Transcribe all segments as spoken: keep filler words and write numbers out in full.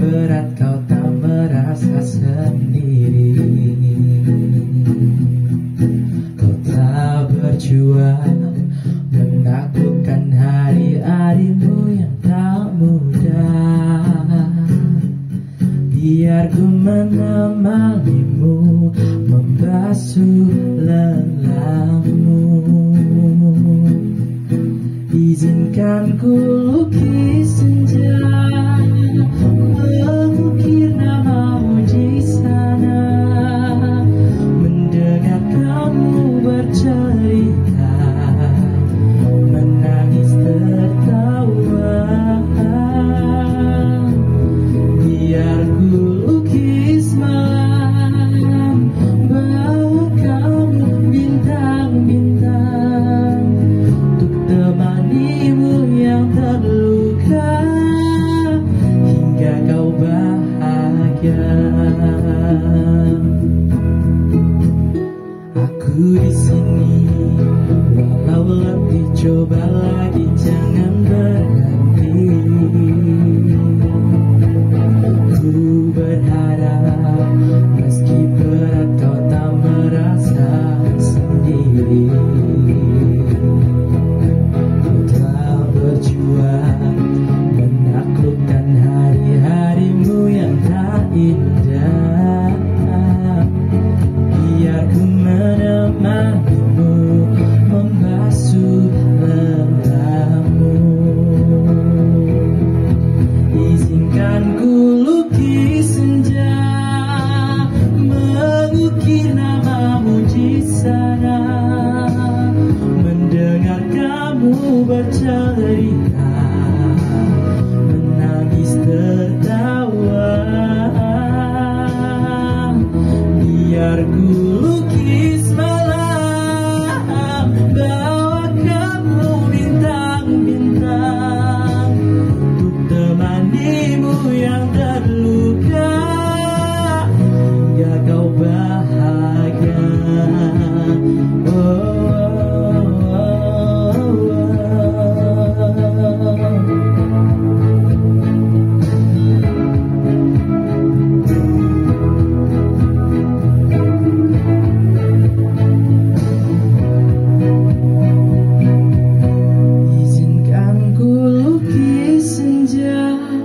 berat kau tak merasa sendiri. Kau tak berjuang menaklukkan hari-harimu yang tak mudah. Biar ku menemanimu, membasuh lelahmu. Izinkan ku lukis senja, mengukir namamu di sana, mendengar kamu bercerita, menangis tertawa. Biar ku lukis malam, bawa kamu bintang-bintang, untuk temanimu yang terluka, hingga kau bahagia. Aku di sini, walau letih coba lagi, jangan berhenti. Ku berharap meski berat kau tak merasa sendiri. Kau telah berjuang menaklukkan hari-harimu yang tak indah. Biar ku menemanimu, membasuh lelahmu. Izinkan ku lukis senja, mengukir namamu di sana, mendengar kamu bercerita, menangis tertawa. Biar ku lukis malam, bawa kamu bintang-bintang, untuk temanimu yang terluka, hingga kau bahagia. Oh, oh, oh, oh. Izinkan ku lukis senja,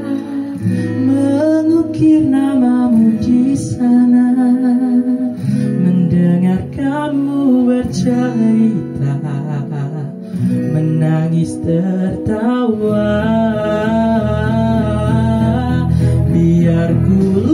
mengukir namamu di sana, mendengar kamu bercerita, menangis tertawa. Biar ku